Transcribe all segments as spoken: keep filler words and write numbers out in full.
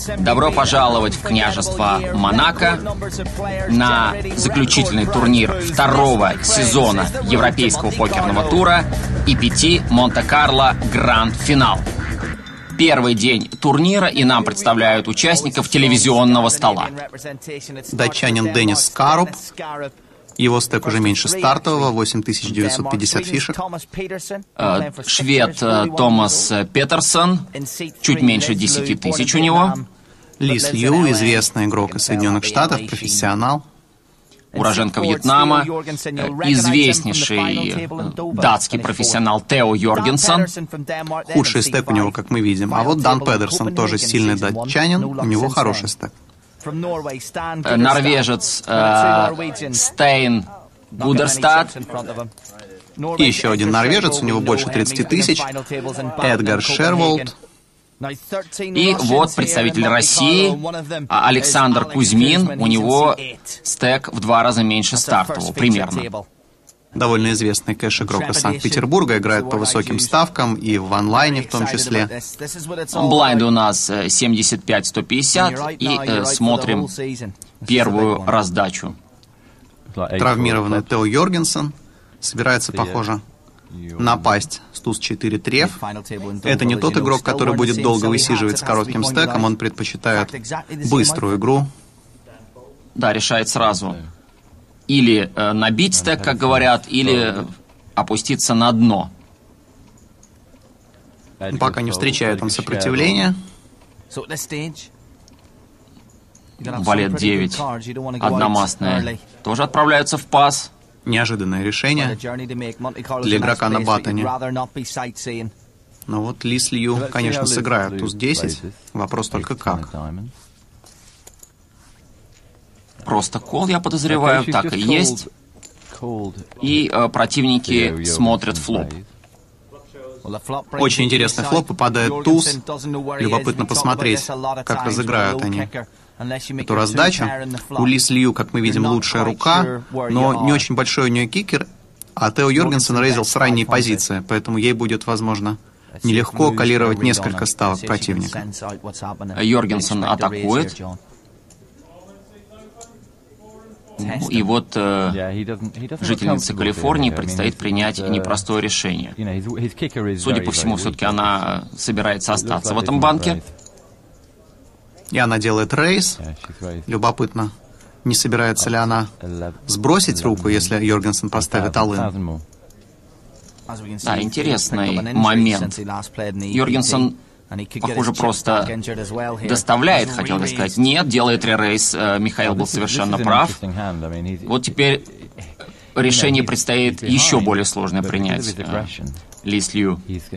Добро пожаловать в княжество Монако на заключительный турнир второго сезона Европейского покерного тура и пяти Монте-Карло Гранд-финал. Первый день турнира, и нам представляют участников телевизионного стола. Датчанин Деннис Скаруб. Его стек уже меньше стартового, восемь тысяч девятьсот пятьдесят фишек. Э, швед э, Томас Петерсон, чуть меньше десяти тысяч у него. Лис Лью, известный игрок из Соединенных Штатов, профессионал. Уроженка Вьетнама, известнейший датский профессионал Тео Йоргенсен. Худший стек у него, как мы видим. А вот Дан Педерсон, тоже сильный датчанин, у него хороший стек. Норвежец э, Стейн Гудерстад. И еще один норвежец, у него больше тридцати тысяч, Эдгар Шерволд. И вот представитель России, Александр Кузьмин, у него стек в два раза меньше стартового, примерно. Довольно известный кэш-игрок из Санкт-Петербурга, играет по высоким ставкам и в онлайне в том числе. Блайнды у нас семьдесят пять сто пятьдесят, и э, смотрим первую раздачу. Травмированный Тео Йоргенсен собирается, похоже, напасть с туз четыре треф. Это не тот игрок, который будет долго высиживать с коротким стеком, он предпочитает быструю игру. Да, решает сразу. Или э, набить стек, как говорят, или опуститься на дно. Пока не встречает он сопротивления. Валет девять, одномастная, тоже отправляются в пас. Неожиданное решение для игрока на баттоне. Но вот Лис Лью, конечно, сыграет туз десять. Вопрос только как. Просто кол, я подозреваю, так и есть. И э, противники смотрят флоп. Очень интересный флоп, попадает туз. Любопытно посмотреть, как разыграют они эту раздачу. У Лис Лью, как мы видим, лучшая рука, но не очень большой у нее кикер, а Тео Йоргенсен рейзил с ранней позиции, поэтому ей будет, возможно, нелегко калировать несколько ставок противника. Йоргенсен атакует. И вот э, жительнице Калифорнии предстоит принять непростое решение. Судя по всему, все-таки она собирается остаться в этом банке. И она делает рейс. Любопытно, не собирается ли она сбросить руку, если Йоргенсен поставит all-in. Да, интересный момент. Йоргенсен, похоже, просто доставляет, хотел бы сказать. Нет, делает ререйс. Михаил был совершенно прав. Вот теперь решение предстоит еще более сложное принять. Лис Лью.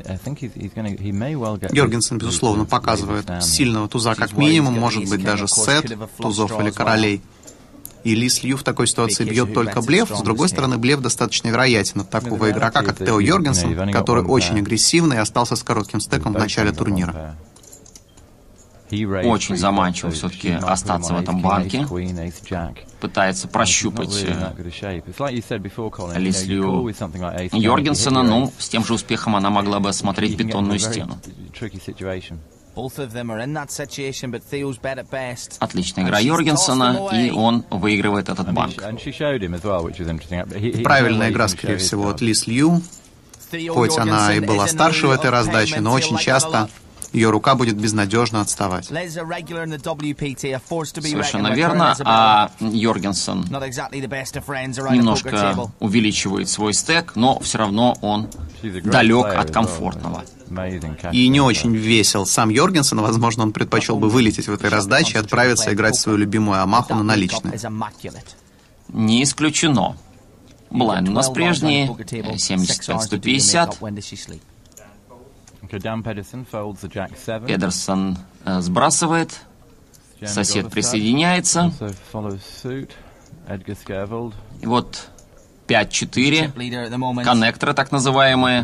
Йоргенсен, безусловно, показывает сильного туза как минимум, может быть, даже сет тузов или королей. И Лис Лью в такой ситуации бьет только блеф. С другой стороны, блеф достаточно вероятен от такого игрока, как Тео Йоргенсен, который очень агрессивный и остался с коротким стеком в начале турнира. Очень заманчиво все-таки остаться в этом банке. Пытается прощупать Лис Лью Йоргенсена, ну, с тем же успехом она могла бы осмотреть бетонную стену. Отличная игра Йоргенсена, и он выигрывает этот банк. Правильная игра, скорее всего, от Лис Лью. Хоть она и была старше в этой раздаче, но очень часто ее рука будет безнадежно отставать. Совершенно верно, а Йоргенсен немножко увеличивает свой стек, но все равно он далек от комфортного. И не очень весел сам Йоргенсен, возможно, он предпочел бы вылететь в этой раздаче и отправиться играть свою любимую Амаху на наличные. Не исключено. Блайнд у нас прежние, семьдесят пять сто пятьдесят. Педерсон э, сбрасывает, сосед присоединяется. И вот пять четыре, коннекторы так называемые.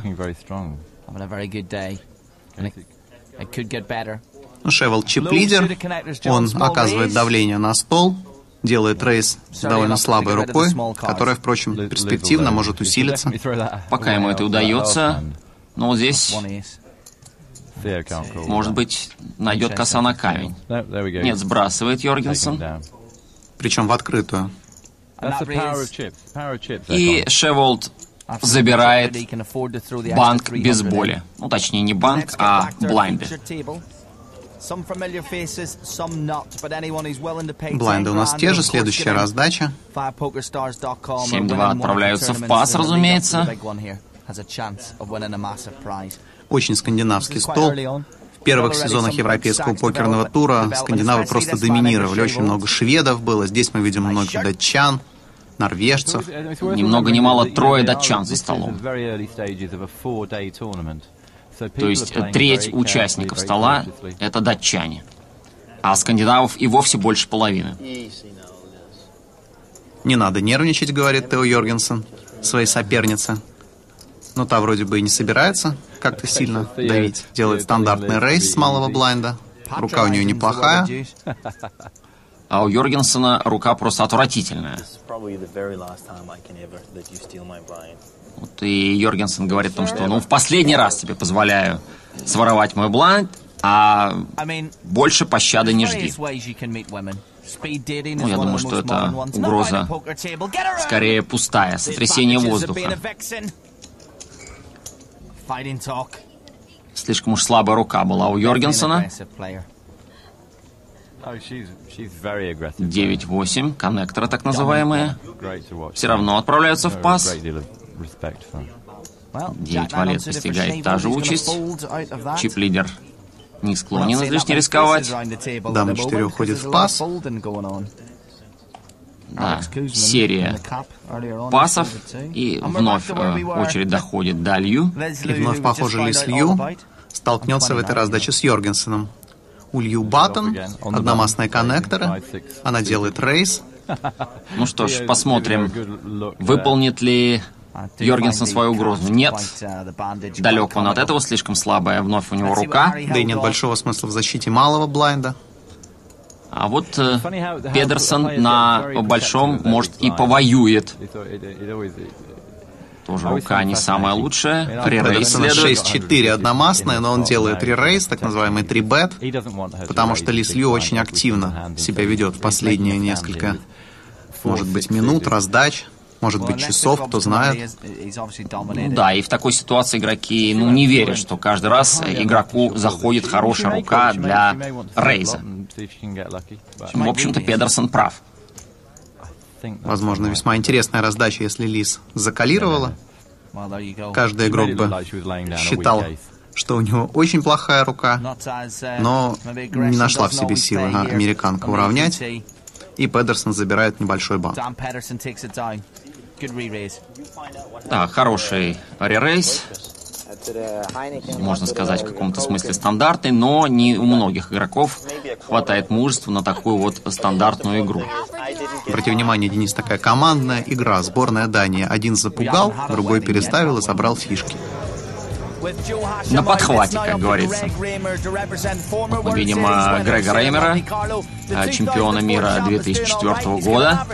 Ну, Шевел чип-лидер, он оказывает давление на стол, делает рейс с довольно слабой рукой, которая, впрочем, перспективно может усилиться. Пока ему это удается, но вот здесь Может быть, найдет коса на камень. Нет, сбрасывает Йоргенсен. Причем в открытую. И Шеволд забирает банк без боли. Ну, точнее, не банк, а блайнды. Блайнды у нас те же, следующая раздача. семь-два отправляются в пас, разумеется. Очень скандинавский стол. В первых сезонах европейского покерного тура скандинавы просто доминировали. Очень много шведов было. Здесь мы видим много датчан, норвежцев. Ни много ни мало трое датчан за столом. То есть треть участников стола — это датчане. А скандинавов и вовсе больше половины. Не надо нервничать, говорит Тео Йоргенсен своей сопернице. Но та вроде бы и не собирается как-то сильно давить. Делает стандартный рейс с малого блайнда. Рука у нее неплохая. А у Йоргенсена рука просто отвратительная. Вот и Йоргенсен говорит о том, что ну в последний раз тебе позволяю своровать мой блайнд, а больше пощады не жди. Ну, я думаю, что это угроза скорее пустая, сотрясение воздуха. Слишком уж слабая рука была у Йоргенсена. девять-восемь, коннекторы так называемые. Все равно отправляются в пас. девять валет постигает та же участь. Чип-лидер не склонен излишне рисковать. Дама четыре уходит в пас. Да, серия пасов. И вновь э, очередь доходит до Лью. И вновь, похоже, Лис Лью столкнется в этой раздаче с Йоргенсеном. У Лью баттон, одномастные коннекторы. Она делает рейс. Ну что ж, посмотрим, выполнит ли Йоргенсен свою угрозу. Нет, далек он от этого, слишком слабая вновь у него рука. Да и нет большого смысла в защите малого блайнда. А вот э, Педерсон на большом, может, и повоюет. Тоже рука не самая лучшая. Ререйс следует. шесть-четыре одномастная, но он делает ререйс, так называемый три-бет, потому что Лис Лью очень активно себя ведет в последние несколько, может быть, минут, раздач, может быть, часов, кто знает. Ну, да, и в такой ситуации игроки, ну, не верят, что каждый раз игроку заходит хорошая рука для рейза. В общем-то, Педерсон прав. Возможно, весьма интересная раздача, если Лис закалировала. Каждый игрок бы считал, что у него очень плохая рука, но не нашла в себе силы американка уравнять, и Педерсон забирает небольшой банк. Да, хороший ререйс. Можно сказать, в каком-то смысле стандартный, но не у многих игроков хватает мужества на такую вот стандартную игру. Обратите внимание, Денис, такая командная игра, сборная Дании. Один запугал, другой переставил и собрал фишки. На подхвате, как говорится. Вот мы видим Грега Реймера, чемпиона мира две тысячи четвёртого года.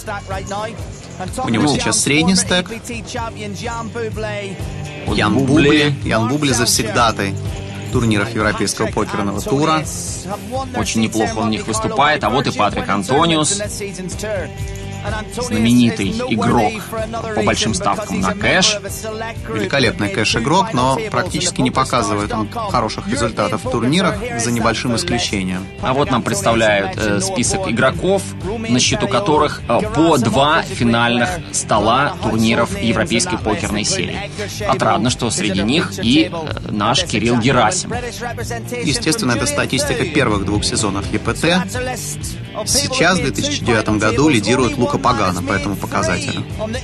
У него сейчас средний стек. Ян Бубли. Ян Бубли завсегдатай турниров Европейского покерного тура. Очень неплохо он в них выступает. А вот и Патрик Антониус, знаменитый игрок по большим ставкам на кэш. Великолепный кэш-игрок, но практически не показывает он хороших результатов в турнирах, за небольшим исключением. А вот нам представляют э, список игроков, на счету которых э, по два финальных стола турниров Европейской покерной серии. Отрадно, что среди них и э, наш Кирилл Герасимов. Естественно, это статистика первых двух сезонов ЕПТ. Сейчас, в две тысячи девятом году, лидирует Лука Пагано по этому показателю.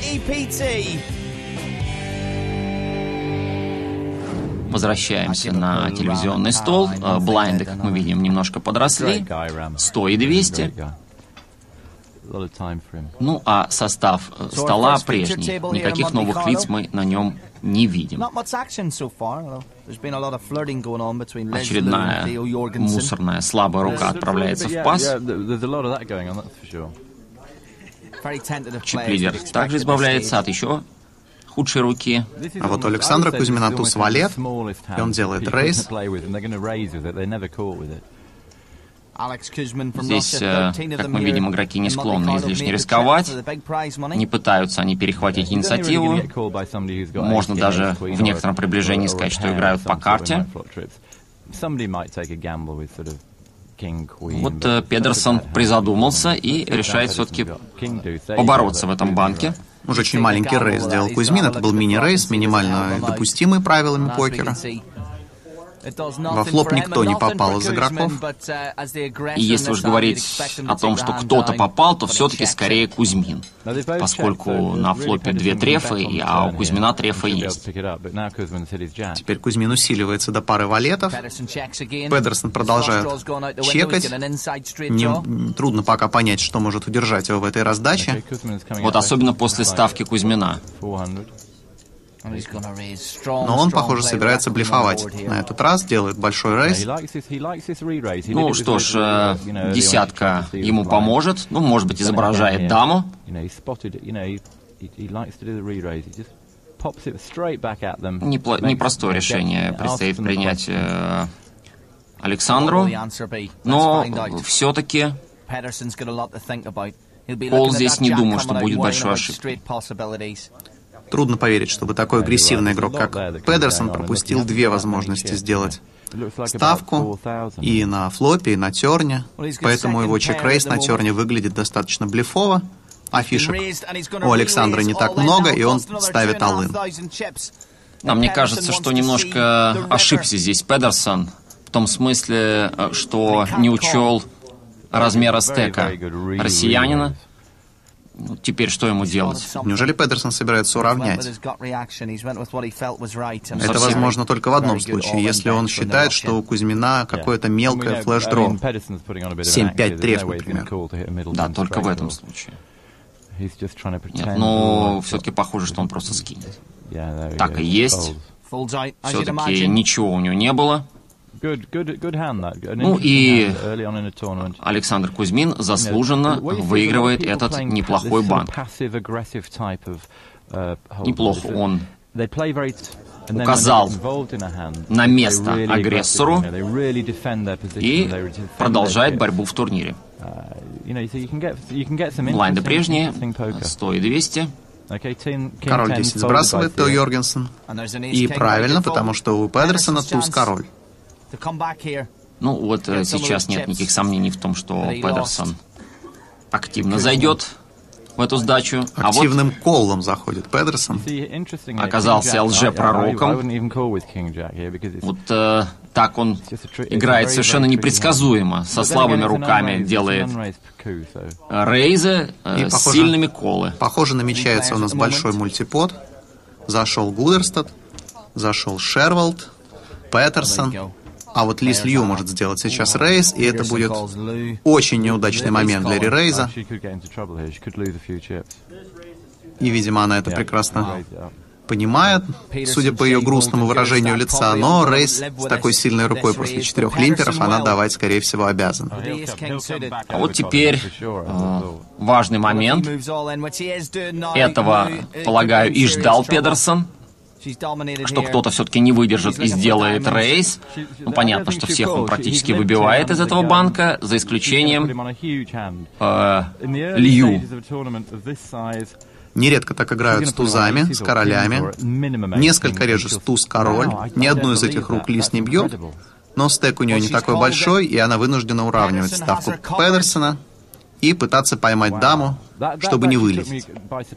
Возвращаемся на телевизионный стол. Блайнды, как мы видим, немножко подросли. сто и двести. Ну, а состав стола прежний. Никаких новых лиц мы на нем не видим. Очередная мусорная слабая рука отправляется в пас. Чип-лидер также избавляется от еще худшей руки. А вот у Александра Кузьмина туз валет, и он делает рейз. Здесь, как мы видим, игроки не склонны излишне рисковать, не пытаются они перехватить инициативу. Можно даже в некотором приближении сказать, что играют по карте. Вот э, Педерсон призадумался и решает все-таки побороться в этом банке. Уже очень маленький рейс сделал Кузьмин. Это был мини-рейс, минимально допустимый правилами покера. Во флоп никто не попал из игроков. И если уж говорить о том, что кто-то попал, то все-таки скорее Кузьмин, поскольку на флопе две трефы, а у Кузьмина трефы есть. Теперь Кузьмин усиливается до пары валетов. Педерсон продолжает чекать. Не, трудно пока понять, что может удержать его в этой раздаче. Вот особенно после ставки Кузьмина. Но он, похоже, собирается блефовать. На этот раз делает большой рейс. Ну что ж, э, десятка ему поможет. Ну, может быть, изображает даму. Непло- непростое решение предстоит принять э, Александру. Но все-таки Пол здесь не думал, что будет большой ошибкой. Трудно поверить, чтобы такой агрессивный игрок, как Педерсон, пропустил две возможности сделать ставку и на флопе, и на терне. Поэтому его чек-рейс на терне выглядит достаточно блефово, а фишек у Александра не так много, и он ставит all-in. А мне кажется, что немножко ошибся здесь Педерсон, в том смысле, что не учел размера стека россиянина. Ну, теперь что ему делать? Неужели Педерсон собирается уравнять? Это возможно только в одном случае, если он считает, что у Кузьмина какое-то мелкое флеш-дро. семь-пять треф, например. Да, только в этом случае. Нет, но все-таки похоже, что он просто скинет. Так и есть. Все-таки ничего у него не было. Ну и Александр Кузьмин заслуженно выигрывает этот неплохой банк. Неплохо он указал на место агрессору и продолжает борьбу в турнире. Блайнды прежние, сто и двести. Король десять сбрасывает Тео Йоргенсен. И правильно, потому что у Педерсона туз король. Ну вот сейчас нет никаких сомнений в том, что Педерсон активно зайдет в эту сдачу. Активным а вот коллом заходит Педерсон. Оказался лжепророком. Вот э, так он играет совершенно непредсказуемо. Со слабыми руками делает рейзы, э, с сильными колы. Похоже, намечается у нас большой мультипод. Зашел Гудерстад, зашел Шервальд, Петерсон. А вот Лис Лью может сделать сейчас рейз, и это будет очень неудачный момент для ререйза. И, видимо, она это прекрасно понимает, судя по ее грустному выражению лица, но рейз с такой сильной рукой после четырех лимперов она давать, скорее всего, обязана. А вот теперь э, важный момент. Этого, полагаю, и ждал Педерсон. Что кто-то все-таки не выдержит и сделает рейс. Ну, понятно, что всех он практически выбивает из этого банка, за исключением э, Лью. Нередко так играют с тузами, с королями. Несколько реже с туз-король. Ни одну из этих рук Лис не бьет. Но стек у нее не такой большой, и она вынуждена уравнивать ставку Педерсона и пытаться поймать даму, чтобы не вылететь.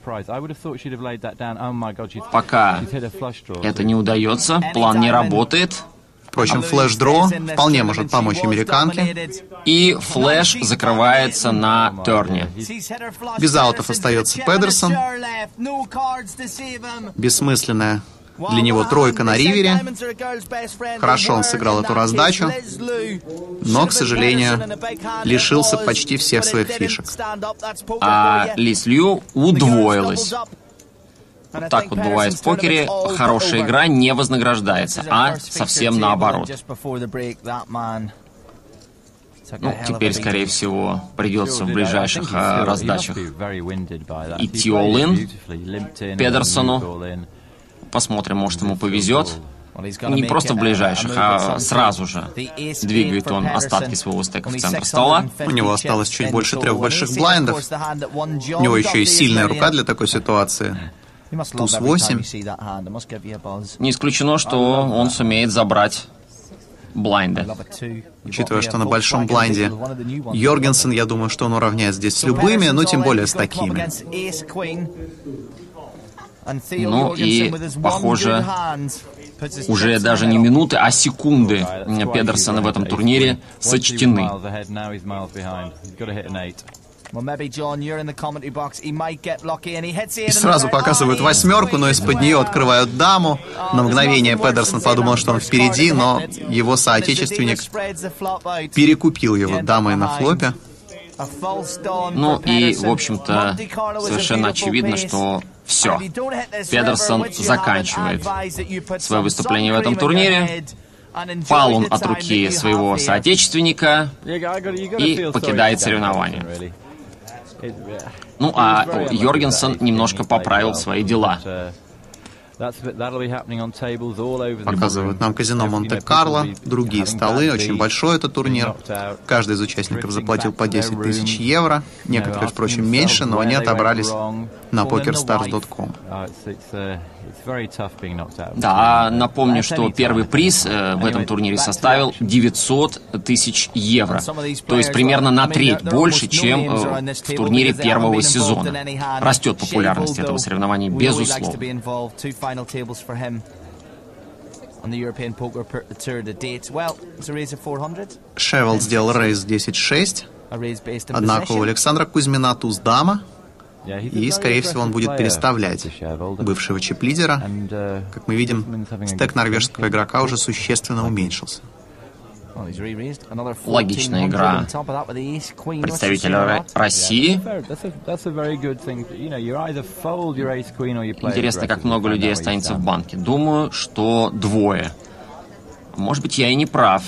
Пока это не удается, план не работает. Впрочем, флеш-дро вполне может помочь американке. И флеш закрывается на терне. Без аутов остается Педерсон. Бессмысленная для него тройка на ривере. Хорошо он сыграл эту раздачу, но, к сожалению, лишился почти всех своих фишек. А Лис Лью удвоилась. Вот так вот бывает в покере. Хорошая игра не вознаграждается, а совсем наоборот. Ну, теперь, скорее всего, придется в ближайших а, раздачах идти all-in Педерсону. Посмотрим, может, ему повезет. Не просто в ближайших, а сразу же двигает он остатки своего стека в центр стола. У него осталось чуть больше трех больших блайндов. У него еще и сильная рука для такой ситуации. Туз восемь. Не исключено, что он сумеет забрать блайнды. Учитывая, что на большом блайнде Йоргенсен, я думаю, что он уравняет здесь с любыми, но тем более с такими. Ну и, похоже, уже даже не минуты, а секунды Педерсона в этом турнире сочтены. И сразу показывают восьмерку, но из-под нее открывают даму. На мгновение Педерсон подумал, что он впереди, но его соотечественник перекупил его дамой на флопе. Ну и, в общем-то, совершенно очевидно, что все. Педерсон заканчивает свое выступление в этом турнире. Пал он от руки своего соотечественника и покидает соревнования. Ну а Йоргенсен немножко поправил свои дела. Показывают нам казино Монте-Карло, другие столы, очень большой этот турнир. Каждый из участников заплатил по десять тысяч евро. Некоторые, впрочем, меньше, но они отобрались на покерстарс точка ком. Да, напомню, что первый приз э, в этом турнире составил девятьсот тысяч евро. То есть примерно на треть больше, чем э, в турнире первого сезона. Растет популярность этого соревнования, безусловно. Шевелд сделал рейс десять шесть. Однако у Александра Кузьмина туз дама. И, скорее всего, он будет переставлять бывшего чип-лидера. Как мы видим, стек норвежского игрока уже существенно уменьшился. Логичная игра представителя России. Интересно, как много людей останется в банке. Думаю, что двое. Может быть, я и не прав.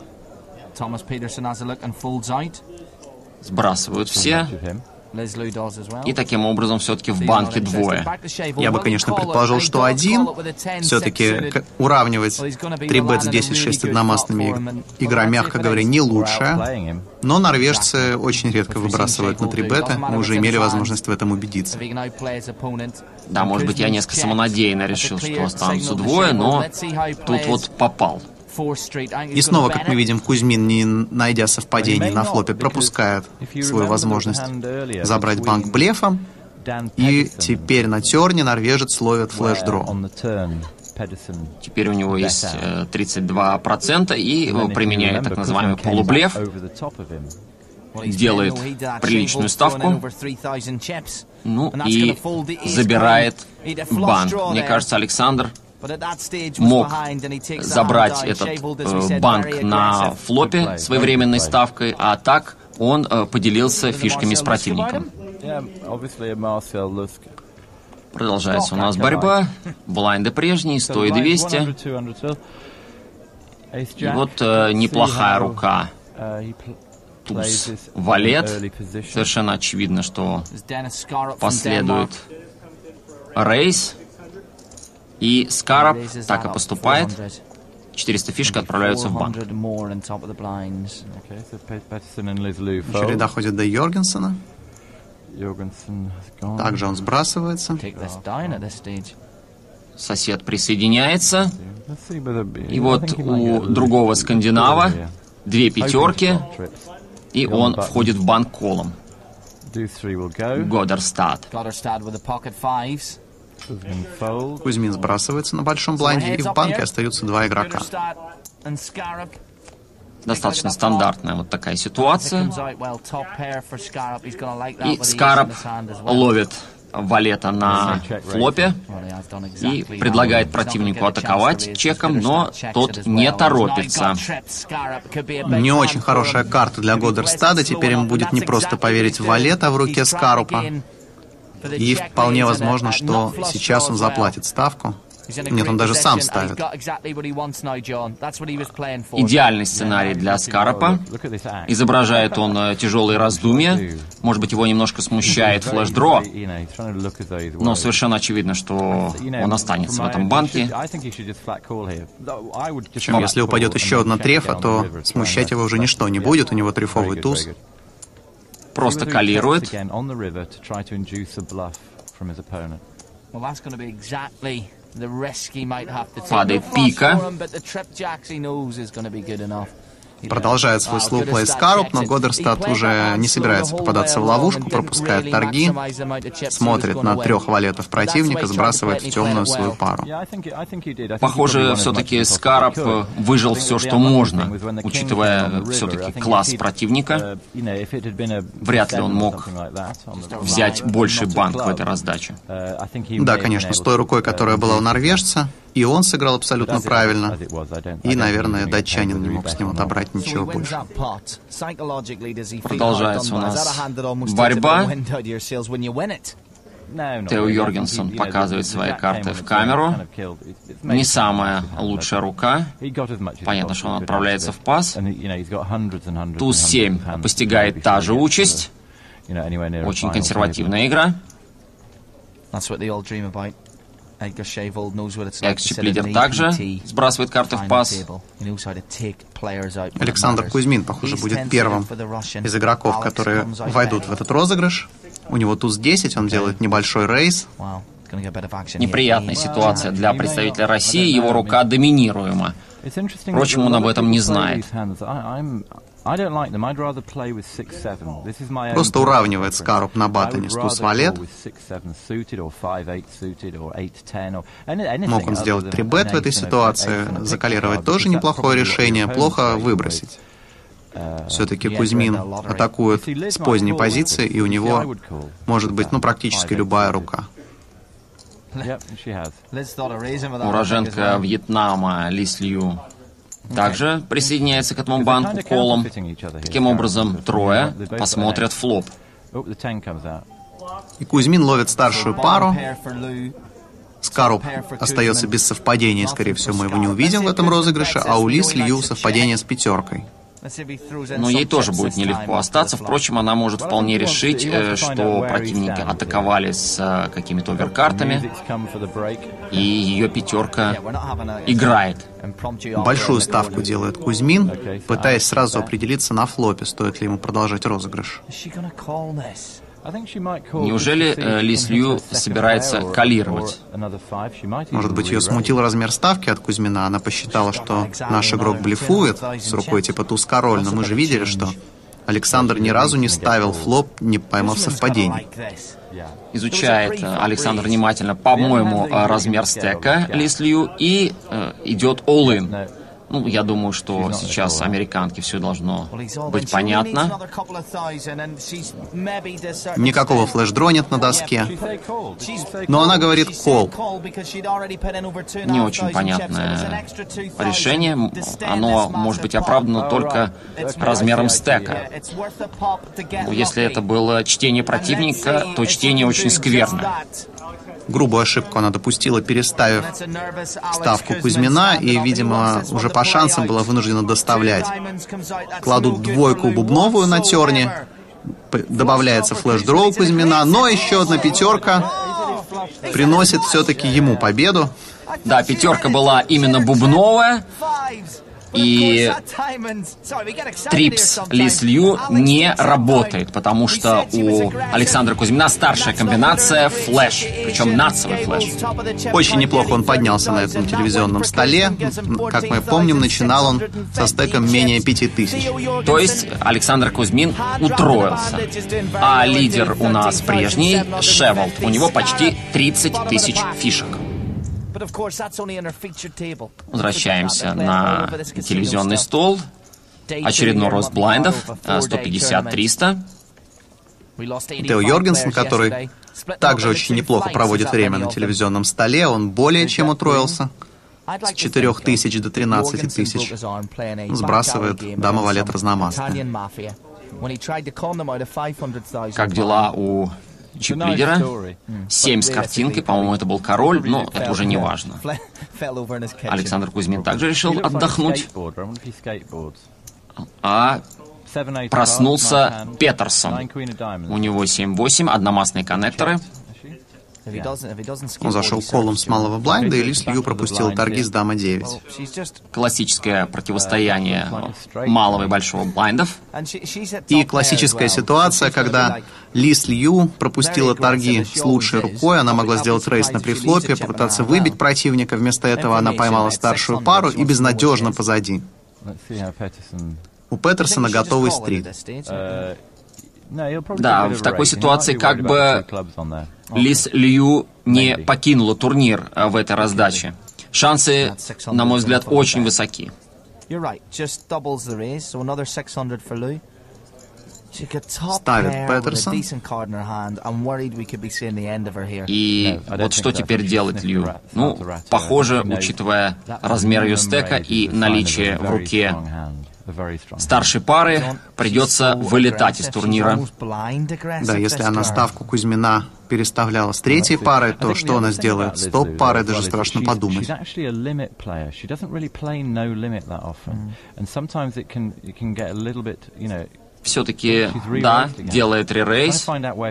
Сбрасывают все. И таким образом все-таки в банке двое. Я бы, конечно, предположил, что один. Все-таки уравнивать три бет с десять шесть одномастными игра, мягко говоря, не лучшая. Но норвежцы очень редко выбрасывают на три бета. Мы уже имели возможность в этом убедиться. Да, может быть, я несколько самонадеянно решил, что останутся двое, но тут вот попал. И снова, как мы видим, Кузьмин, не найдя совпадений на флопе, пропускает свою возможность забрать банк блефом. И теперь на терне норвежец ловит флеш-дро. Теперь у него есть э, тридцать два процента и применяет так называемый полублеф. Делает приличную ставку. Ну и забирает банк. Мне кажется, Александр мог забрать этот э, банк на флопе своевременной ставкой, а так он э, поделился фишками с противником. Продолжается у нас борьба. Блайнды прежние, сто и двести. И вот э, неплохая рука. Туз валет. Совершенно очевидно, что последует рейс. И Скараб так и поступает. четыреста фишек отправляются в банк. Череда ходит до Йоргенсена. Также он сбрасывается. Сосед присоединяется. И вот у другого скандинава две пятерки. И он входит в банк колом. Годерстад. Кузьмин сбрасывается на большом блайнде, и в банке остаются два игрока. Достаточно стандартная вот такая ситуация. И Скараб ловит валета на флопе и предлагает противнику атаковать чеком, но тот не торопится. Не очень хорошая карта для Годерстада. Теперь ему будет не просто поверить в валета в руке Скарупа. И вполне возможно, что сейчас он заплатит ставку. Нет, он даже сам ставит. Идеальный сценарий для Скарапа. Изображает он тяжелые раздумья. Может быть, его немножко смущает флеш-дро. Но совершенно очевидно, что он останется в этом банке. Причем, если упадет еще одна трефа, то смущать его уже ничто не будет. У него трефовый туз. Просто калирует. Падает пика. Продолжает свой слоуплей Скаруп, но Годерстад уже не собирается попадаться в ловушку, пропускает торги, смотрит на трех валетов противника, сбрасывает в темную свою пару. Похоже, все-таки Скаруп выжил все, что можно, учитывая все-таки класс противника. Вряд ли он мог взять больший банк в этой раздаче. Да, конечно, с той рукой, которая была у норвежца, и он сыграл абсолютно правильно. И, наверное, датчанин не мог с ним отобрать ничего больше. Продолжается у нас борьба. Тео Йоргенсен показывает свои карты в камеру. Не самая лучшая рука. Понятно, что он отправляется в пас. Туз семь постигает та же участь. Очень консервативная игра. Экс-чип-лидер также сбрасывает карты в пас. Александр Кузьмин, похоже, будет первым из игроков, которые войдут в этот розыгрыш. У него туз десять, он делает небольшой рейс. Неприятная ситуация для представителя России, его рука доминируема. Впрочем, он об этом не знает. Просто уравнивает Скаруп на баттоне с туз-валет. Мог он сделать три бет в этой ситуации. Закалировать тоже неплохое решение. Плохо выбросить. Все-таки Кузьмин атакует с поздней позиции, и у него может быть, ну, практически любая рука. Уроженка Вьетнама Ли Слью также присоединяется к этому банку колом. Таким образом, трое посмотрят флоп. И Кузьмин ловит старшую пару. Скаруп остается без совпадения, скорее всего, мы его не увидим в этом розыгрыше, а у Ли Слью совпадение с пятеркой. Но ей тоже будет нелегко остаться. Впрочем, она может вполне решить, что противники атаковали с какими-то оверкартами, и ее пятерка играет. Большую ставку делает Кузьмин, пытаясь сразу определиться на флопе, стоит ли ему продолжать розыгрыш. Неужели э, Ли Слью собирается калировать? Может быть, ее смутил размер ставки от Кузьмина. Она посчитала, что наш игрок блефует с рукой типа туз-король, но мы же видели, что Александр ни разу не ставил флоп, не поймав совпадений. Изучает Александр внимательно, по-моему, размер стека Ли Слью и э, идет all-in. Ну, я думаю, что сейчас американке все должно быть понятно. Никакого флеш-дро нет на доске. Но она говорит «кол». Не очень понятное решение. Оно может быть оправдано только размером стека. Если это было чтение противника, то чтение очень скверное. Грубую ошибку она допустила, переставив ставку Кузьмина, и, видимо, уже по шансам была вынуждена доставлять. Кладут двойку бубновую на терне, добавляется флеш-дроу Кузьмина, но еще одна пятерка приносит все-таки ему победу. Да, пятерка была именно бубновая. И трипс Ли Слью не работает, потому что у Александра Кузьмина старшая комбинация флеш, причем нацевый флеш. Очень неплохо он поднялся на этом телевизионном столе. Как мы помним, начинал он со стеком менее пяти тысяч. То есть Александр Кузьмин утроился. А лидер у нас прежний, Шеволд, у него почти тридцать тысяч фишек. Возвращаемся на телевизионный стол. Очередной рост блайндов, сто пятьдесят - триста. Тео Йоргенсен, который также очень неплохо проводит время на телевизионном столе, он более чем утроился. С четырёх тысяч до тринадцати тысяч. Сбрасывает дама-валет разномастная. Как дела у чип лидера. Семь с картинкой, по-моему, это был король, но это уже не важно. Александр Кузьмин также решил отдохнуть. А проснулся Петерсон. У него семь восемь, одномастные коннекторы. Он зашел колом с малого блайнда, и Лис Лью пропустил торги с дама девять. Классическое противостояние малого и большого блайндов. И классическая ситуация, когда Лис Лью пропустила торги с лучшей рукой, она могла сделать рейс на префлопе, попытаться выбить противника, вместо этого она поймала старшую пару и безнадежно позади. У Петерсона готовый стрит. Да, в такой ситуации как бы Лис Лью не покинула турнир в этой раздаче. Шансы, на мой взгляд, очень высоки. Ставит Петерсон. И вот что теперь делать Лью? Ну, похоже, учитывая размер ее стека и наличие в руке старшей пары, придется вылетать из турнира. Да, если она ставку Кузьмина переставляла с третьей парой, то что она сделает с топ-парой, даже страшно подумать. Все-таки, да, делает ререйс.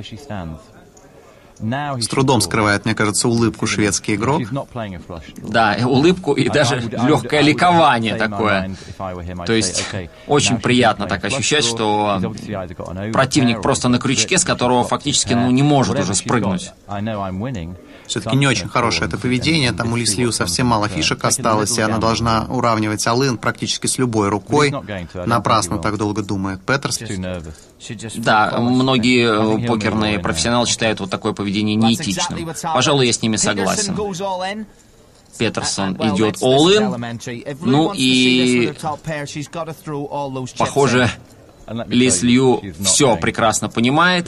С трудом скрывает, мне кажется, улыбку шведский игрок. Да, и улыбку, и даже легкое ликование такое. То есть очень приятно так ощущать, что противник просто на крючке, с которого фактически ну, не может уже спрыгнуть. Все-таки не очень хорошее это поведение. Там у Лис Лью совсем мало фишек осталось, и она должна уравнивать all-in практически с любой рукой. Напрасно так долго думает Петерсон. Да, многие покерные профессионалы считают вот такое поведение неэтичным. Пожалуй, я с ними согласен. Петерсон идет all-in, ну и, похоже, Лис Лью все прекрасно понимает,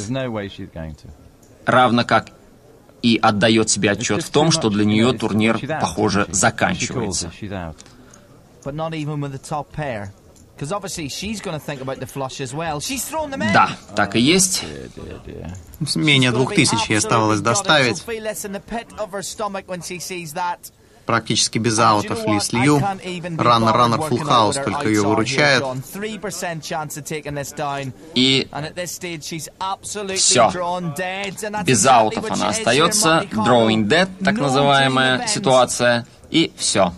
равно как и отдает себе отчет в том, что для нее турнир, похоже, заканчивается. Да, так и есть. Менее двух тысяч ей оставалось доставить. Практически без аутов Лис Лью. Раннер-раннер фулл хаус только ее выручает. И все. Без аутов она остается. Drawing dead, так называемая ситуация. И все.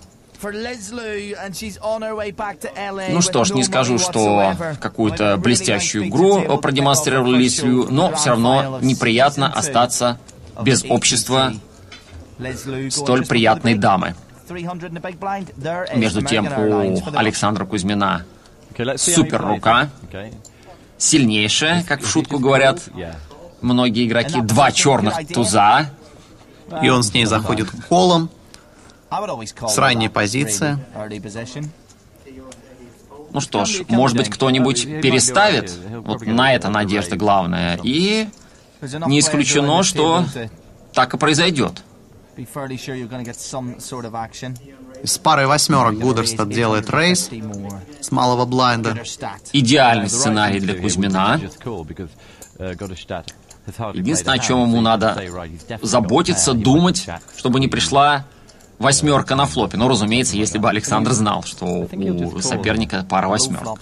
Ну что ж, не скажу, что какую-то блестящую игру продемонстрировали Лис Лью, но все равно неприятно остаться без общества столь приятной дамы. Между тем, у Александра Кузьмина супер рука, сильнейшая, как в шутку говорят многие игроки, два черных туза. И он с ней заходит колом, с ранней позиции. Ну что ж, может быть, кто-нибудь переставит? Вот на это надежда главная. И не исключено, что так и произойдет. С парой восьмерок Гудерстад делает рейс с малого блайнда. Идеальный сценарий для Кузьмина. Единственное, о чем ему надо заботиться, думать, чтобы не пришла восьмерка на флопе. Ну, разумеется, если бы Александр знал, что у соперника пара восьмерок.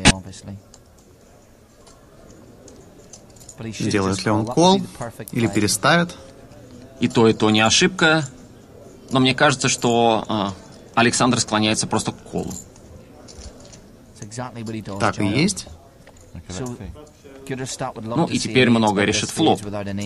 Делает ли он кол или переставит? И то, и то не ошибка. Но мне кажется, что э, Александр склоняется просто к колу. Так и есть. Ну и теперь многое решит флоп.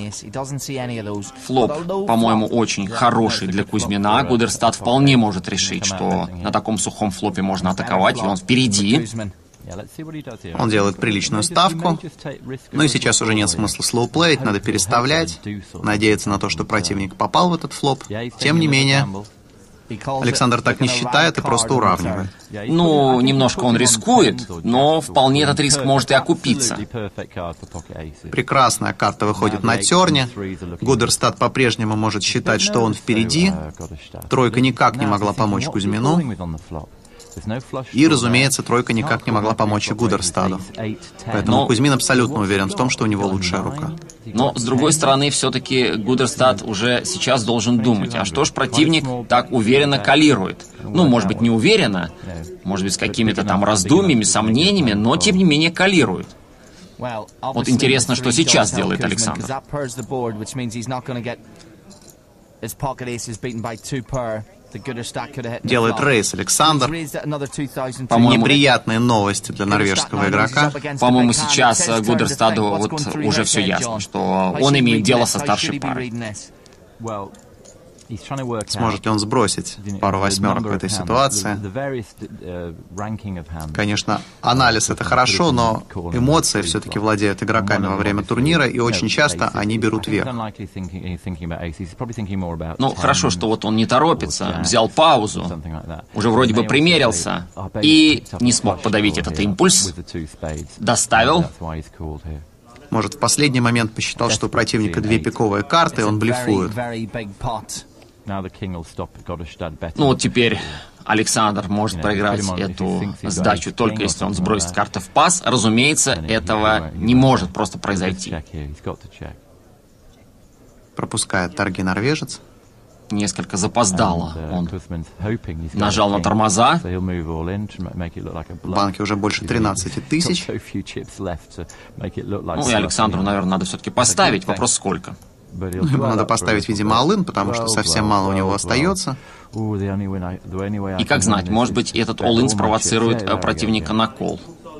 Флоп, по-моему, очень хороший для Кузьмина. Гудерстад вполне может решить, что на таком сухом флопе можно атаковать, и он впереди. Он делает приличную ставку. Ну и сейчас уже нет смысла слоуплеить, надо переставлять, надеяться на то, что противник попал в этот флоп. Тем не менее, Александр так не считает и просто уравнивает. Ну, немножко он рискует, но вполне этот риск может и окупиться. Прекрасная карта выходит на терне. Гудерстад по-прежнему может считать, что он впереди. Тройка никак не могла помочь Кузьмину. И, разумеется, тройка никак не могла помочь и Гудерстаду. Поэтому но... Кузьмин абсолютно уверен в том, что у него лучшая рука. Но, с другой стороны, все-таки Гудерстад уже сейчас должен думать, а что ж противник так уверенно калирует? Ну, может быть, не уверенно, может быть, с какими-то там раздумьями, сомнениями, но, тем не менее, калирует. Вот интересно, что сейчас делает Александр. Делает рейс Александр. Неприятные новости для норвежского игрока. По-моему, сейчас Гудерстаду вот уже все ясно, что он имеет дело со старшей парой. Сможет ли он сбросить пару восьмерок в этой ситуации? Конечно, анализ — это хорошо, но эмоции все-таки владеют игроками во время турнира, и очень часто они берут верх. Ну, хорошо, что вот он не торопится, взял паузу, уже вроде бы примерился, и не смог подавить этот импульс, доставил. Может, в последний момент посчитал, что у противника две пиковые карты, и он блефует. Ну вот теперь Александр может проиграть эту сдачу только если он сбросит карты в пас. Разумеется, этого не может просто произойти. Пропускает торги норвежец. Несколько запоздало. Он нажал на тормоза. В банке уже больше тринадцати тысяч. Ну и Александру, наверное, надо все-таки поставить. Вопрос сколько? Ну, ему надо поставить, видимо, all-in, потому что совсем мало у него остается. И как знать, может быть, этот all-in спровоцирует противника на кол.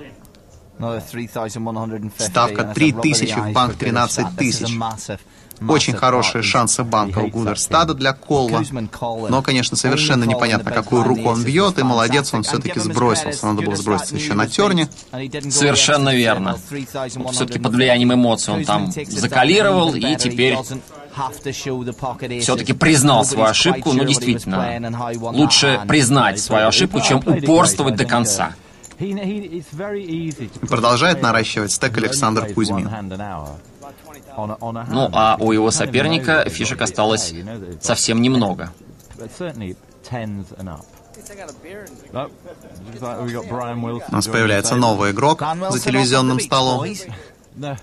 Ставка три тысячи, в банк тринадцать тысяч. Очень хорошие шансы банка у Гудерстада для колла. Но, конечно, совершенно непонятно, какую руку он бьет, и молодец, он все-таки сбросился. Надо было сброситься еще на терне. Совершенно верно. Все-таки под влиянием эмоций он там закалировал, и теперь все-таки признал свою ошибку. Ну, действительно, лучше признать свою ошибку, чем упорствовать до конца. Продолжает наращивать стек Александр Кузьмин. Ну, а у его соперника фишек осталось совсем немного. У нас появляется новый игрок за телевизионным столом. Да,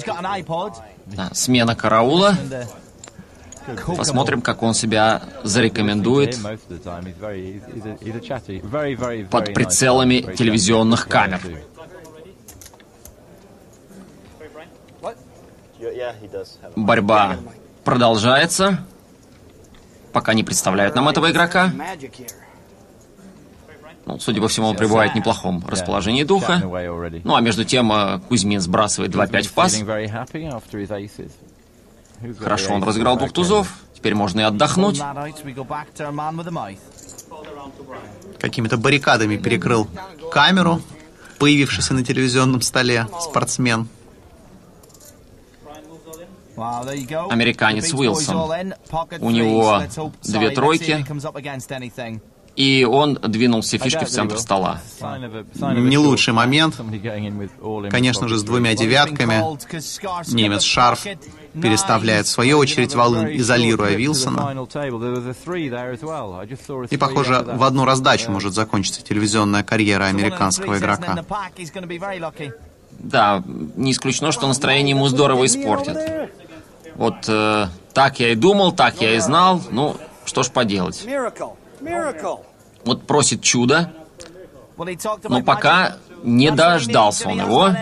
смена караула. Посмотрим, как он себя зарекомендует под прицелами телевизионных камер. Борьба продолжается. Пока не представляют нам этого игрока. Ну, судя по всему, он пребывает в неплохом расположении духа. Ну, а между тем Кузьмин сбрасывает два пять в пас. Хорошо, он разыграл двух тузов. Теперь можно и отдохнуть. Какими-то баррикадами перекрыл камеру, появившийся на телевизионном столе спортсмен. Американец Уилсон. У него две тройки. И он двинул все фишки в центр стола. Не лучший момент. Конечно же, с двумя девятками. Немец Шарф переставляет в свою очередь валун, изолируя Вилсона. И, похоже, в одну раздачу может закончиться телевизионная карьера американского игрока. Да, не исключено, что настроение ему здорово испортит. Вот э, так я и думал, так я и знал. Ну, что ж поделать. Вот просит чудо, но пока не дождался он его.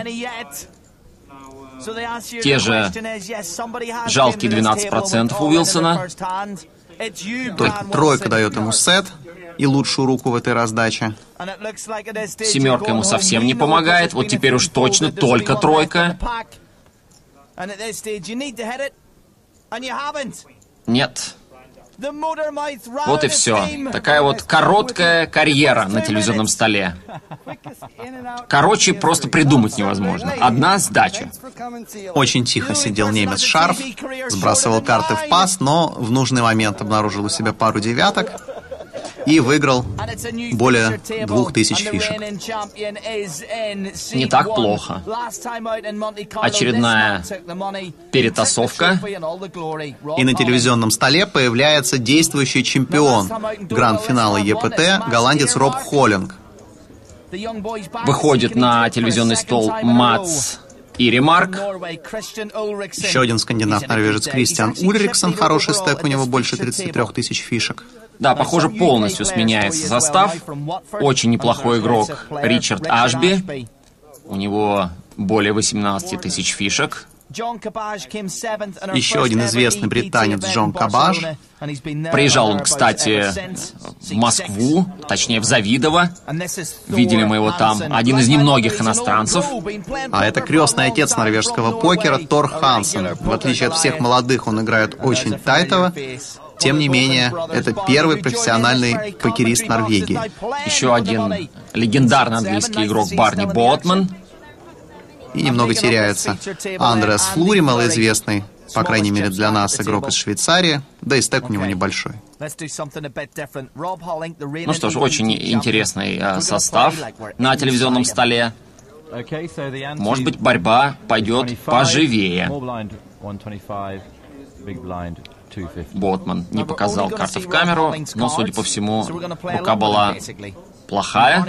Те же жалкие двенадцать процентов у Уилсона. Только тройка дает ему сет и лучшую руку в этой раздаче. Семерка ему совсем не помогает. Вот теперь уж точно только тройка. Нет. Вот и все. Такая вот короткая карьера на телевизионном столе. Короче, просто придумать невозможно. Одна сдача. Очень тихо сидел немец Шарф, сбрасывал карты в пас, но в нужный момент обнаружил у себя пару девяток и выиграл более двух тысяч фишек. Не так плохо. Очередная перетасовка. И на телевизионном столе появляется действующий чемпион гранд-финала ЕПТ, голландец Роб Холлинг. Выходит на телевизионный стол Мац и Ремарк. Еще один скандинав-норвежец Кристиан Ульриксон. Хороший стек, у него больше тридцати трёх тысяч фишек. Да, похоже, полностью сменяется состав. Очень неплохой игрок Ричард Ашби. У него более восемнадцати тысяч фишек. Еще один известный британец Джон Кабаж. Приезжал он, кстати, в Москву, точнее в Завидово. Видели мы его там. Один из немногих иностранцев. А это крестный отец норвежского покера Тор Хансен. В отличие от всех молодых, он играет очень тайтово. Тем не менее, это первый профессиональный покерист Норвегии. Еще один легендарный английский игрок Барни Ботман. И немного теряется Андреас Флури, малоизвестный, по крайней мере для нас, игрок из Швейцарии, да и стек у него небольшой. Ну что ж, очень интересный э, состав на телевизионном столе. Может быть, борьба пойдет поживее. Ботман не показал карты в камеру, но, судя по всему, рука была плохая.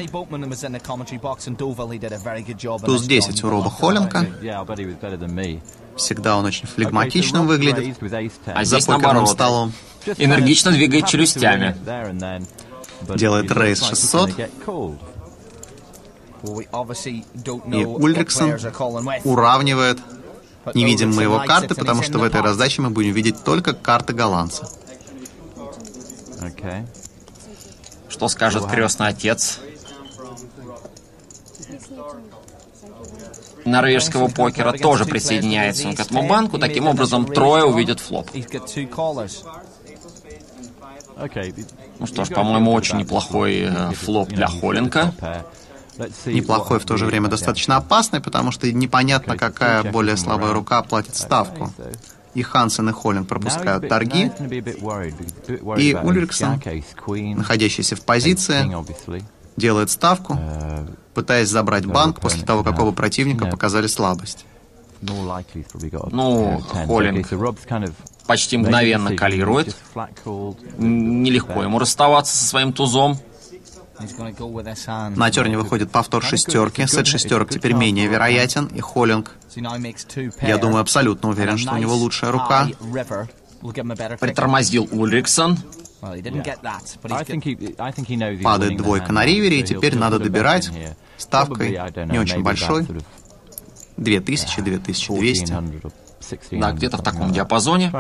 Туз десять у Роба Холлинка. Всегда он очень флегматичным выглядит. А здесь наоборот. Столом. Энергично двигает челюстями. Делает рейс шестьсот. И Ульриксон уравнивает. Не видим мы его карты, потому что в этой раздаче мы будем видеть только карты голландца. Что скажет крестный отец норвежского покера? Тоже присоединяется он к этому банку. Таким образом, трое увидят флоп. Ну что ж, по-моему, очень неплохой э, флоп для Холлинка. Неплохой, в то же время достаточно опасный, потому что непонятно, какая более слабая рука оплатит ставку. И Хансен, и Холлинг пропускают торги. И Ульриксон, находящийся в позиции, делает ставку, пытаясь забрать банк после того, как оба противника показали слабость. Ну, Холлинг почти мгновенно калирует. Нелегко ему расставаться со своим тузом. На терне выходит повтор шестерки. Сет шестерок теперь менее вероятен, и Холлинг, я думаю, абсолютно уверен, что у него лучшая рука. Притормозил Ульриксон. Падает двойка на ривере, и теперь надо добирать ставкой не очень большой. две тысячи, две тысячи двести. Да, где-то в таком диапазоне.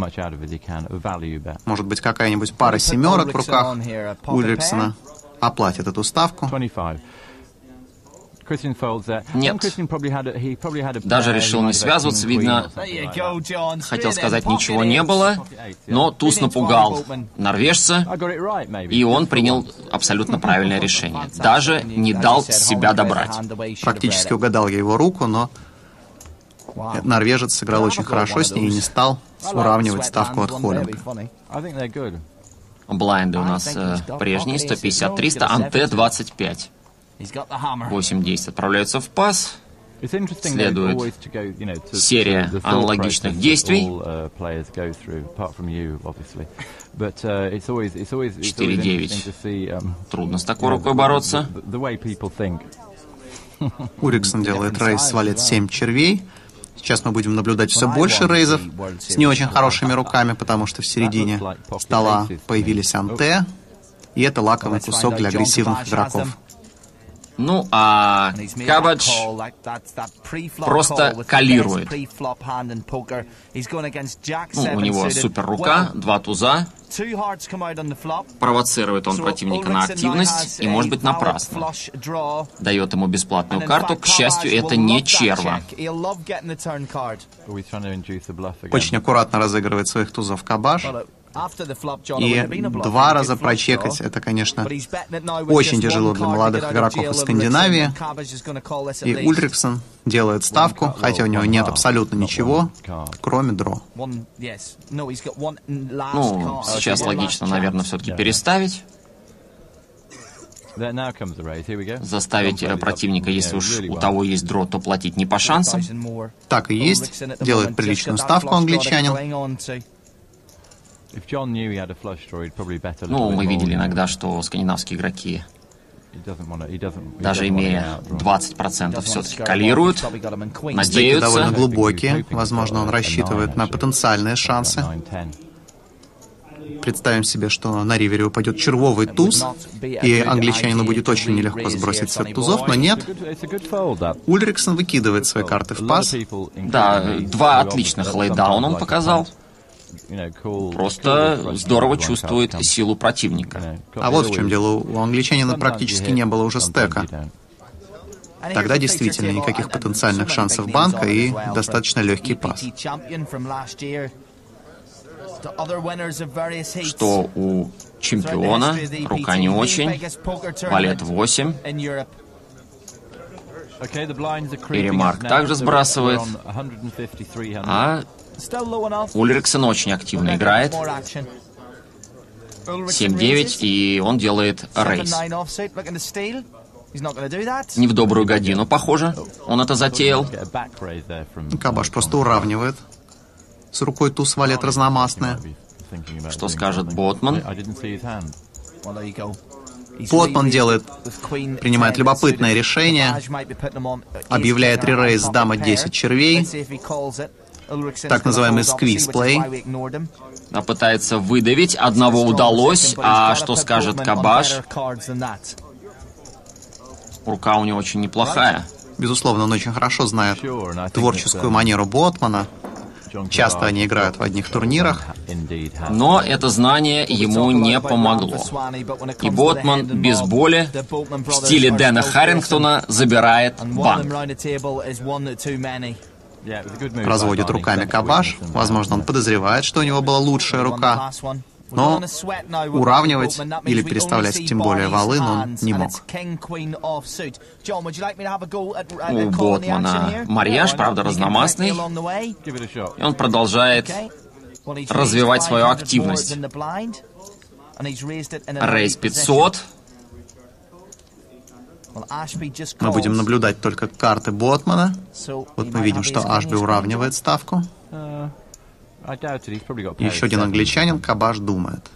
Может быть, какая-нибудь пара семерок в руках Ульриксона оплатит эту ставку. Нет. Даже решил не связываться, видно, хотел сказать, ничего не было, но туз напугал норвежца, и он принял абсолютно правильное решение. Даже не дал себя добрать. Практически угадал я его руку, но норвежец сыграл очень хорошо с ней и не стал уравнивать ставку от Холлинга. Блайнды у нас э, прежние, сто пятьдесят триста, анте двадцать пять. восемь десять отправляются в пас. Следует серия аналогичных действий. четыре девять. Трудно с такой рукой бороться. Ульриксон делает рейс с валет семь червей. Сейчас мы будем наблюдать все больше рейзов с не очень хорошими руками, потому что в середине стола появились анте, и это лакомый кусок для агрессивных игроков. Ну, а Кабадж просто калирует. Ну, у него супер рука, два туза. Провоцирует он противника на активность, и, может быть, напрасно. Дает ему бесплатную карту. К счастью, это не черва. Очень аккуратно разыгрывает своих тузов Кабаж. И два раза прочекать, это, конечно, очень тяжело для молодых игроков из Скандинавии. И Ульриксон делает ставку, хотя у него нет абсолютно ничего, кроме дро. Ну, сейчас логично, наверное, все-таки переставить. Заставить противника, если уж у того есть дро, то платить не по шансам. Так и есть. Делает приличную ставку англичанин. Ну, мы видели иногда, что скандинавские игроки даже имея двадцать процентов, все-таки калируют, Стеки надеются. довольно глубокие. Возможно, он рассчитывает на потенциальные шансы. Представим себе, что на ривере упадет червовый туз, и англичанину будет очень нелегко сбросить сет тузов, но нет. Ульриксон выкидывает свои карты в пас. Да, два отличных лейдауна он показал. Просто здорово чувствует силу противника. А вот в чем дело. У англичанина практически не было уже стека. Тогда действительно никаких потенциальных шансов банка и достаточно легкий пас. Что у чемпиона рука не очень, валет восемь. И Ремарк также сбрасывает. А Ульриксон очень активно играет. семь девять, и он делает рейс. Не в добрую годину, похоже, он это затеял. Кабаш просто уравнивает. С рукой туз валет разномастная. Что скажет Ботман? Ботман делает, принимает любопытное решение, объявляет ререйс дама десять червей, так называемый сквиз-плей. А пытается выдавить, одного удалось, а что скажет Кабаш? Рука у него очень неплохая. Безусловно, он очень хорошо знает творческую манеру Ботмана. Часто они играют в одних турнирах. Но это знание ему не помогло. И Ботман без боли в стиле Дэна Харрингтона забирает банк. Разводит руками Кабаш. Возможно, он подозревает, что у него была лучшая рука. Но уравнивать или переставлять тем более валын он не мог. У Ботмана марьяж, правда, разномастный. И он продолжает развивать свою активность. Рейс пятьсот. Мы будем наблюдать только карты Ботмана. Вот мы видим, что Ашби уравнивает ставку. Еще один англичанин, Кабаш, думает.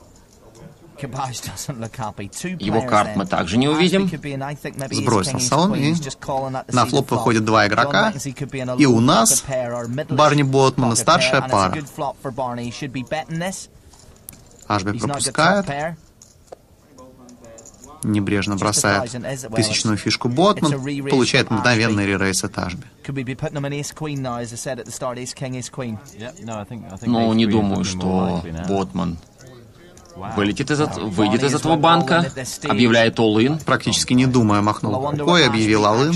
Его карт мы также не увидим. Сбросился он, и на флоп выходит два игрока. И у нас Барни Ботман, старшая пара. Ашби пропускает. Небрежно бросает тысячную фишку Ботман, получает мгновенный ререйс от Ашби. Но не думаю, что Ботман вылетит из, выйдет из этого банка, объявляет all-in. Практически не думая, махнул рукой, объявил all-in.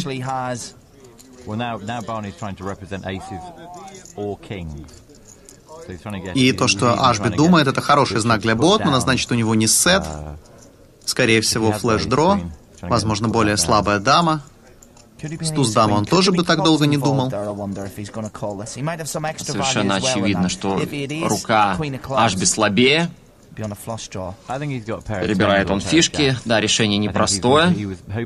И то, что Ашби думает, это хороший знак для Ботмана, значит, у него не сет. Скорее всего, флеш-дро, возможно, более слабая дама. С туз-дама он тоже бы так долго не думал. Совершенно очевидно, что рука Ашби слабее. Перебирает он фишки. Да, решение непростое.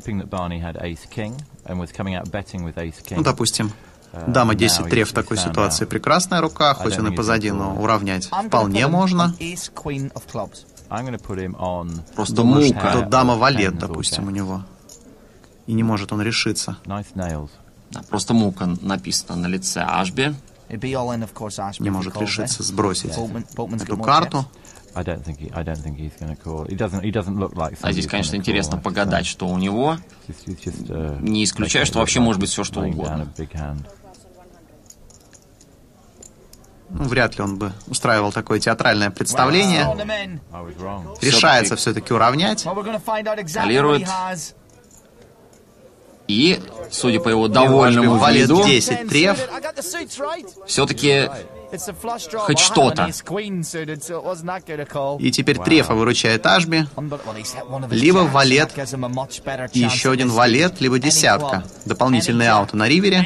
Ну, допустим, дама десять треф в такой ситуации прекрасная рука, хоть он и позади, но уравнять вполне можно. Просто мука. Тут дама валет, допустим, у него. И не может он решиться. Да, просто мука написано на лице Ашби. Не может решиться сбросить эту карту. А здесь, конечно, интересно погадать, что у него. Не исключаю, что вообще может быть все, что угодно. Ну, вряд ли он бы устраивал такое театральное представление. Решается все-таки уравнять. Калирует. И, судя по его довольному виду, десять треф. Все-таки хоть что-то. И теперь трефа выручает Ашби. Либо валет, и еще один валет, либо десятка. Дополнительные ауты на ривере.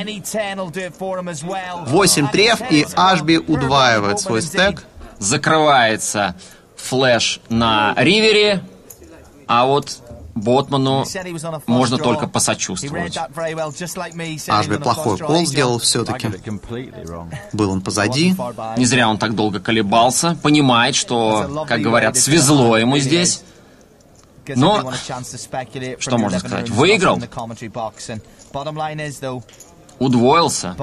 восемь треф, и Ашби удваивает свой стек. Закрывается флеш на ривере, а вот Ботману можно только посочувствовать. Ашби плохой кол сделал все-таки. Был он позади. Не зря он так долго колебался. Понимает, что, как говорят, свезло ему здесь. Но, что можно сказать, выиграл, удвоился.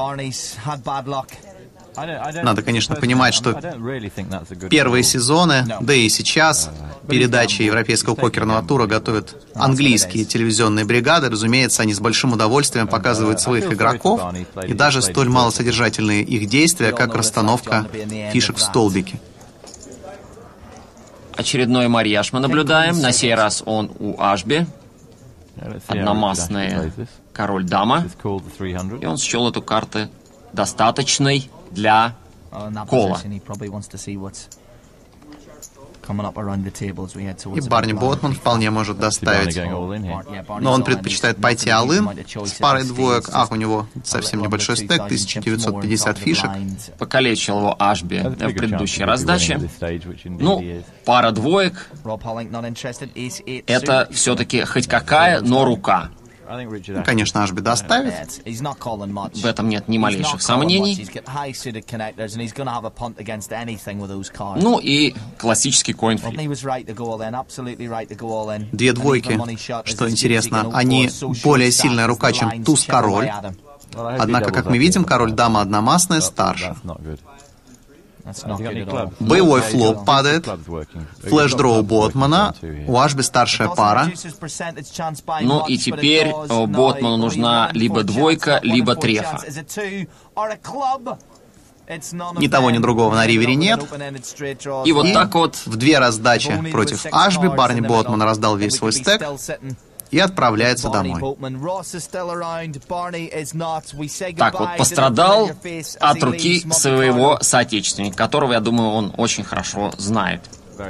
Надо, конечно, понимать, что первые сезоны, да и сейчас, передачи Европейского покерного тура готовят английские телевизионные бригады. Разумеется, они с большим удовольствием показывают своих игроков, и даже столь малосодержательные их действия, как расстановка фишек в столбике. Очередной марьяж мы наблюдаем. На сей раз он у Ашби. Одномастная король-дама. И он счел эту карту достаточной для кола. И Барни Ботман вполне может доставить. Но он предпочитает пойти all-in с парой двоек. Ах, у него совсем небольшой стек, тысяча девятьсот пятьдесят фишек. Покалечил его Ашби в предыдущей раздаче. Ну, пара двоек — это все-таки хоть какая, но рука. Конечно, Ашби доставит. В этом нет ни малейших сомнений. Ну и классический коин-флип. Две двойки, что интересно, они более сильная рука, чем туз-король. Однако, как мы видим, король-дама одномастная старше. Боевой флоп падает. Флэш-дроу Ботмана. У Ашби старшая пара. Ну и теперь Ботману нужна либо двойка, либо трефа. Ни того, ни другого на ривере нет. И вот и так вот в две раздачи против Ашби Барни Ботман раздал весь свой стек и отправляется домой. Так вот, пострадал от руки своего соотечественника, которого, я думаю, он очень хорошо знает.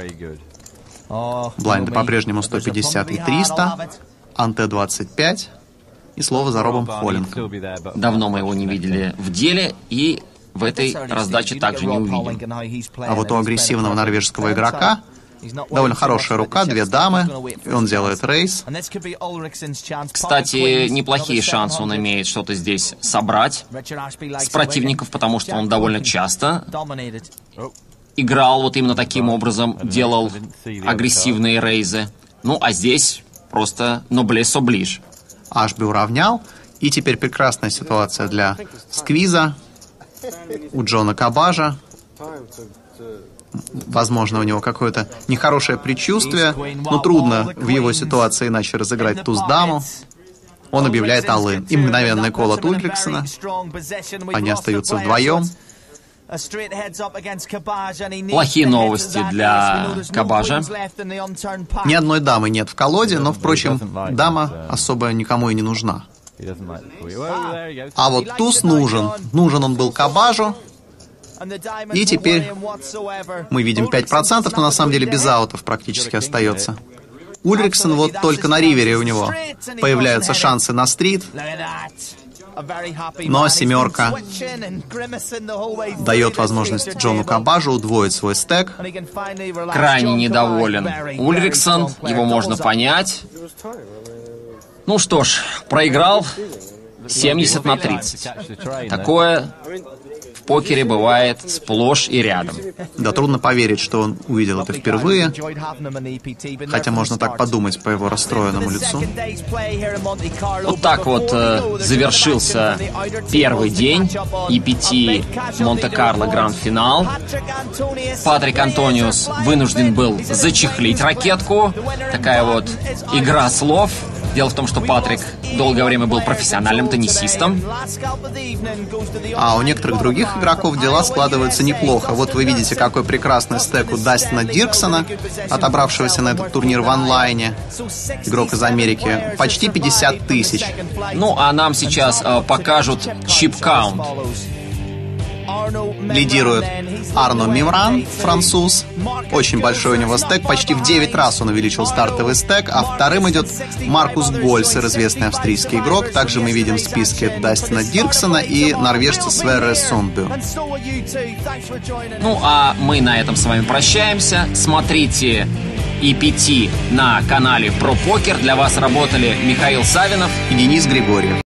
Блайнды по-прежнему сто пятьдесят и триста, ante двадцать пять, и слово за Робом Холлингом. Давно мы его не видели в деле, и в этой раздаче также не увидим. А вот у агрессивного норвежского игрока довольно хорошая рука, две дамы, и он делает рейс. Кстати, неплохие шансы он имеет что-то здесь собрать с противников, потому что он довольно часто играл вот именно таким образом, делал агрессивные рейзы. Ну, а здесь просто ноблес оближ. Ашби уравнял, и теперь прекрасная ситуация для сквиза у Джона Кабажа. Возможно, у него какое-то нехорошее предчувствие, но трудно в его ситуации иначе разыграть туз-даму. Он объявляет all-in. И мгновенный кол от Ульриксона. Они остаются вдвоем. Плохие новости для Кабажа. Ни одной дамы нет в колоде, но, впрочем, дама особо никому и не нужна. А вот туз нужен. Нужен он был Кабажу. И теперь мы видим пять процентов, но на самом деле без аутов практически остается. Ульриксон вот только на ривере у него появляются шансы на стрит. Но семерка дает возможность Джону Кабажу удвоить свой стек. Крайне недоволен Ульриксон, его можно понять. Ну что ж, проиграл семьдесят на тридцать. Такое в покере бывает сплошь и рядом. Да, трудно поверить, что он увидел это впервые, хотя можно так подумать по его расстроенному лицу. Вот так вот э, завершился первый день и пяти Монте-Карло Гранд-финал. Патрик Антониус вынужден был зачехлить ракетку. Такая вот игра слов. Дело в том, что Патрик долгое время был профессиональным теннисистом. А у некоторых других игроков дела складываются неплохо. Вот вы видите, какой прекрасный стек у Дастина Дирксона, отобравшегося на этот турнир в онлайне. Игрок из Америки. Почти пятьдесят тысяч. Ну, а нам сейчас э, покажут чип-каунт. Лидирует Арно Мимран, француз. Очень большой у него стек, почти в девять раз он увеличил стартовый стек, а вторым идет Маркус Гольцер, известный австрийский игрок. Также мы видим в списке Дастина Дирксона и норвежца Сверре Сундбю. Ну, а мы на этом с вами прощаемся. Смотрите и пяти на канале Про Покер. Для вас работали Михаил Савинов и Денис Григорьев.